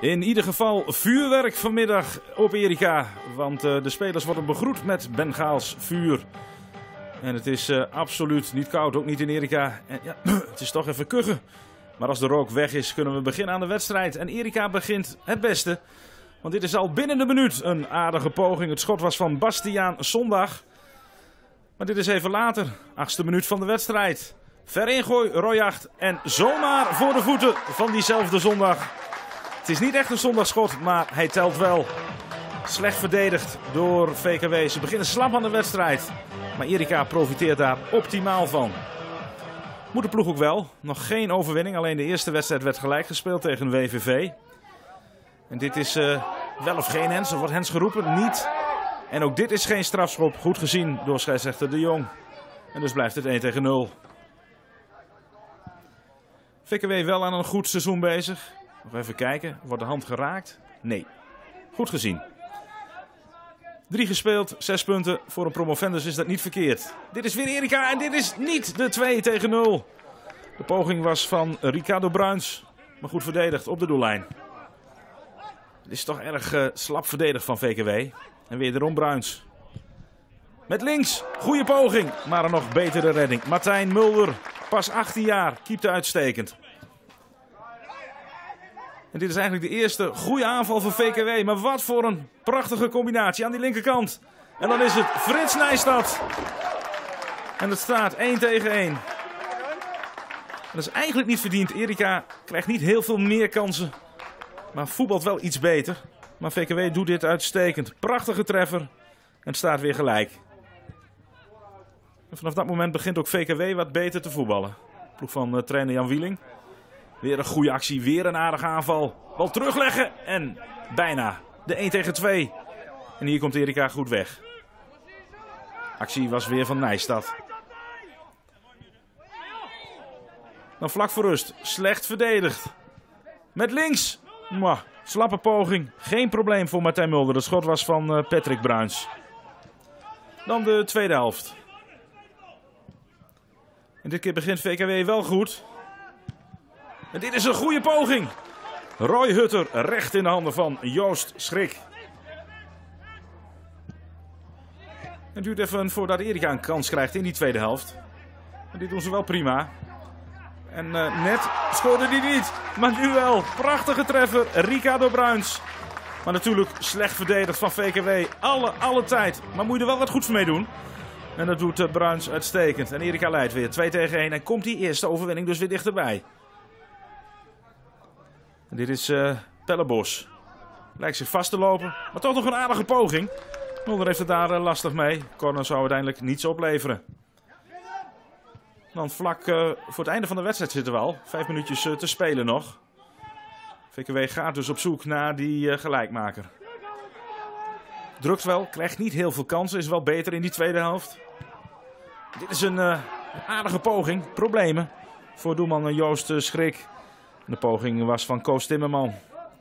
In ieder geval vuurwerk vanmiddag op Erika, want de spelers worden begroet met Bengaals vuur. En het is absoluut niet koud, ook niet in Erika. En ja, het is toch even kuchen. Maar als de rook weg is, kunnen we beginnen aan de wedstrijd. En Erika begint het beste, want dit is al binnen de minuut een aardige poging. Het schot was van Bastiaan Zondag. Maar dit is even later, 8e minuut van de wedstrijd. Ver ingooi, Royacht en zomaar voor de voeten van diezelfde Zondag. Het is niet echt een zondagschot, maar hij telt wel. Slecht verdedigd door VKW. Ze beginnen slap aan de wedstrijd. Maar Erika profiteert daar optimaal van. Moet de ploeg ook wel. Nog geen overwinning. Alleen de eerste wedstrijd werd gelijk gespeeld tegen WVV. En dit is wel of geen hens. Er wordt hens geroepen. Niet. En ook dit is geen strafschop. Goed gezien door scheidsrechter De Jong. En dus blijft het 1-0. VKW wel aan een goed seizoen bezig. Nog even kijken. Wordt de hand geraakt? Nee. Goed gezien. 3 gespeeld, 6 punten. Voor een promovendus is dat niet verkeerd. Dit is weer Erika en dit is niet de 2-0. De poging was van Ricardo Bruins. Maar goed verdedigd op de doellijn. Het is toch erg slap verdedigd van VKW. En wederom Bruins. Met links. Goede poging. Maar een nog betere redding. Martijn Mulder. Pas 18 jaar. Keepte uitstekend. En dit is eigenlijk de eerste goede aanval van VKW. Maar wat voor een prachtige combinatie aan die linkerkant. En dan is het Frits Nijstad. En het staat 1-1. Dat is eigenlijk niet verdiend. Erika krijgt niet heel veel meer kansen. Maar voetbalt wel iets beter. Maar VKW doet dit uitstekend. Prachtige treffer. En het staat weer gelijk. En vanaf dat moment begint ook VKW wat beter te voetballen. Ploeg van trainer Jan Wieling. Weer een goede actie, weer een aardige aanval. Bal terugleggen en bijna de 1-2. En hier komt Erika goed weg. Actie was weer van Nijstad. Dan vlak voor rust, slecht verdedigd. Met links. Slappe poging, geen probleem voor Martijn Mulder. Het schot was van Patrick Bruins. Dan de tweede helft. En dit keer begint VKW wel goed. En dit is een goede poging. Roy Hutter recht in de handen van Joost Schrik. Het duurt even voordat Erika een kans krijgt in die tweede helft. En dit doen ze wel prima. En net scoorde hij niet. Maar nu wel. Prachtige treffer. Ricardo Bruins. Maar natuurlijk slecht verdedigd van VKW. Alle tijd. Maar moet je er wel wat goeds mee doen. En dat doet Bruins uitstekend. En Erika leidt weer 2-1. En komt die eerste overwinning dus weer dichterbij. En dit is Pellebos. Lijkt zich vast te lopen. Maar toch nog een aardige poging. Mulder heeft het daar lastig mee. Corner zou uiteindelijk niets opleveren. Dan vlak voor het einde van de wedstrijd zitten we al. 5 minuutjes te spelen nog. VKW gaat dus op zoek naar die gelijkmaker. Drukt wel, krijgt niet heel veel kansen. Is wel beter in die tweede helft. Dit is een aardige poging. Problemen voor doelman Joost Schrik. De poging was van Koos Timmerman.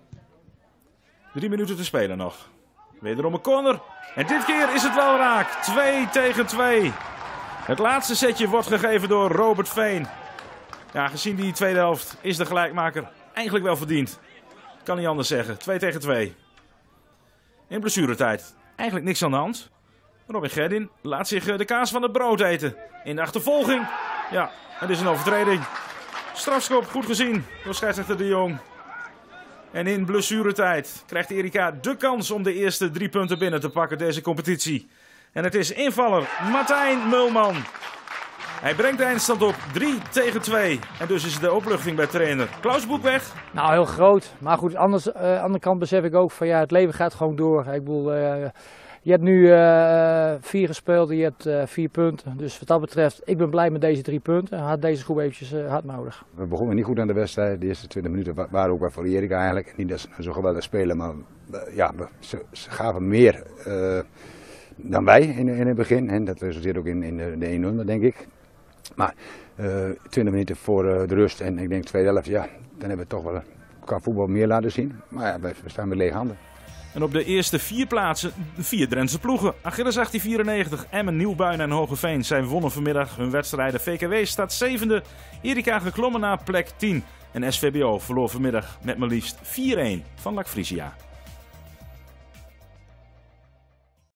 3 minuten te spelen nog. Wederom een corner. En dit keer is het wel raak. 2-2. Het laatste setje wordt gegeven door Robert Veen. Ja, gezien die tweede helft is de gelijkmaker eigenlijk wel verdiend. Kan niet anders zeggen. 2-2. In blessuretijd. Eigenlijk niks aan de hand. Robin Gerdin laat zich de kaas van het brood eten. In de achtervolging. Ja, het is een overtreding. Strafschop, goed gezien door scheidsrechter De Jong. En in blessuretijd krijgt Erika de kans om de eerste 3 punten binnen te pakken deze competitie. En het is invaller Martijn Mulman. Hij brengt de eindstand op 3-2. En dus is de opluchting bij trainer Klaus Boekweg. Nou, heel groot. Maar goed, aan de andere kant besef ik ook van ja, het leven gaat gewoon door. Ik bedoel, je hebt nu 4 gespeeld en je hebt 4 punten. Dus wat dat betreft, ik ben blij met deze 3 punten. Had deze groep eventjes hard nodig. We begonnen niet goed aan de wedstrijd. De eerste 20 minuten waren ook wel voor Erika eigenlijk. Niet dat ze zo geweldig spelen, maar ja, ze gaven meer dan wij in het begin. En dat resulteert ook in de 1-0, denk ik. Maar 20 minuten voor de rust en ik denk tweede helft, ja, dan hebben we toch wel qua voetbal meer laten zien. Maar ja, we staan met lege handen. En op de eerste 4 plaatsen 4 Drentse ploegen. Achilles 1894, Emmen, Nieuwbuin en Hogeveen. Zij wonnen vanmiddag hun wedstrijden. VKW staat 7e. Erika geklommen naar plek 10. En SVBO verloor vanmiddag met maar liefst 4-1 van LAC Friesia.